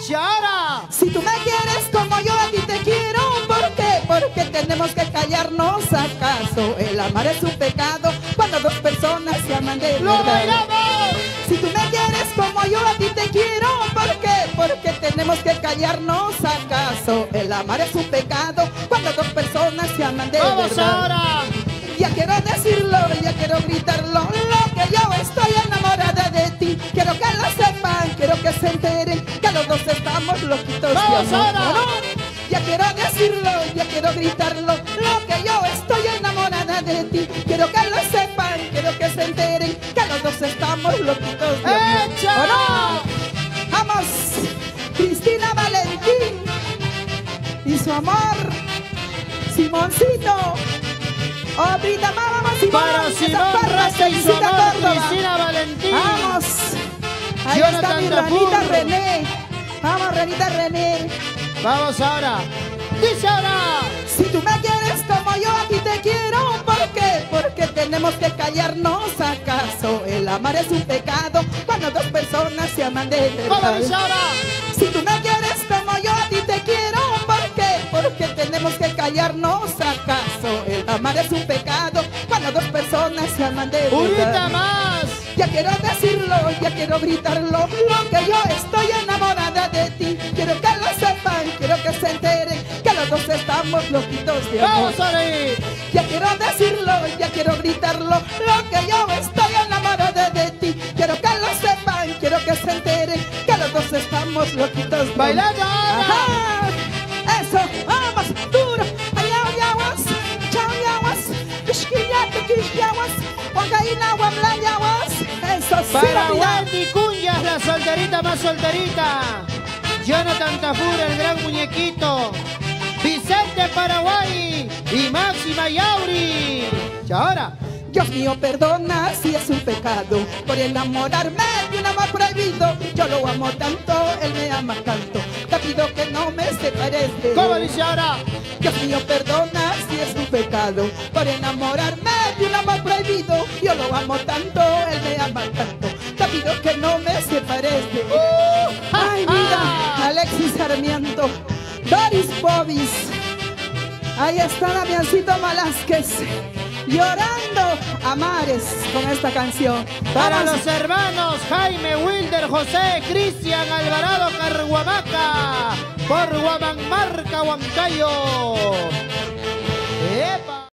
Y ahora, Si tú me quieres como yo a ti te quiero, ¿por qué? Porque tenemos que callarnos. ¿Acaso el amar es un pecado cuando dos personas se aman de lo verdad? bailamos. Si tú me quieres como yo a ti te quiero, ¿por qué? Porque tenemos que callarnos. ¿Acaso el amar es un pecado cuando dos personas se aman de Vamos verdad? ahora. Ya quiero decirlo, ya quiero gritarlo, lo que yo estoy enamorada de ti. Quiero que lo sepan, quiero que se enteren que los dos estamos loquitos de Vamos amor. ahora. Ya quiero decirlo, ya quiero gritarlo, lo que yo estoy enamorada de ti. Quiero que lo sepan, quiero que se enteren que los dos estamos loquitos de amor. ¡Echa! ¿O no? Vamos, Cristina Valentín y su amor, Simoncito. Obrita, vamos, Simón. Para Esa Simón parra Rasta y su felicita amor, Córdoba. Cristina Valentín. Vamos. Ahí Jonathan está mi Dapur. ranita René. Vamos, ranita René. Vamos ahora. Dice ahora. Si tú me quieres como yo a ti te quiero, ¿por qué? Porque tenemos que callarnos. ¿Acaso el amar es un pecado cuando dos personas se aman de ¿Cómo verdad? dice ahora? Si tú me quieres como yo a ti te quiero, ¿por qué? Porque tenemos que callarnos. ¿Acaso el amar es un pecado cuando dos personas se aman de Unita verdad? más. Ya quiero decirlo, ya quiero gritarlo, lo que yo estoy enamorada de ti. Quiero que lo sepan, quiero que se enteren que los dos estamos loquitos de amor. Vamos ahí. Ya quiero decirlo, ya quiero gritarlo, lo que yo estoy enamorada de ti. Quiero que lo sepan, quiero que se enteren que los dos estamos loquitos de amor. Bailando ahora. Ajá. Eso, vamos, duro. Allá, yawas, chao, yawas, ishkiyate, kishyawas, wakaina, wamla, yawas. Eso sí, Para mira. Wendy Cuñas, la solterita más solterita. Jonathan Tafur, el gran muñequito. Vicente Paraguay y Máxima Yauri. Y ahora, Dios mío, perdona si es un pecado por enamorarme de un amor prohibido. Yo lo amo tanto, él me ama tanto. Te pido que no me separes de él. ¿cómo dice ahora? Dios mío, perdona si es un pecado por enamorarme de un amor prohibido. Yo lo amo tanto, él me ama tanto. Te pido que no me separes de él. Ay, mira, Alexis Sarmiento, Doris Bobis. Ahí está Damiancito Velázquez llorando a mares con esta canción. Para Vamos. los hermanos Jaime, Wilder, José, Cristian, Alvarado, Carhuamaca, por Huamanmarca, Huancayo. ¡Epa!